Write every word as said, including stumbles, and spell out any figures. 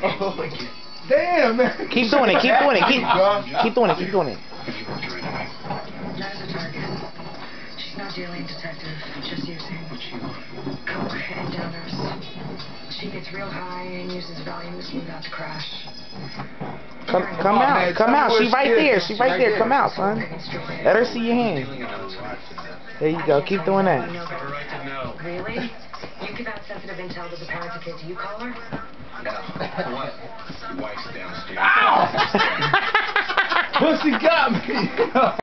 Oh. Damn, man. Keep doing it. Keep doing it. Keep, keep doing it. Keep doing it. That's a target. She's not dealing, detective. Just using coke and downers. She gets real high and uses volume to smooth out the crash. Come, come out. Come out. She right there. She right there. Come out, son. Let her see your hand. There you go. Keep doing that. Really? You give out sensitive intel to the parents of kids. You call her? No. What? Your wife's downstairs. Ow! Pussy got me.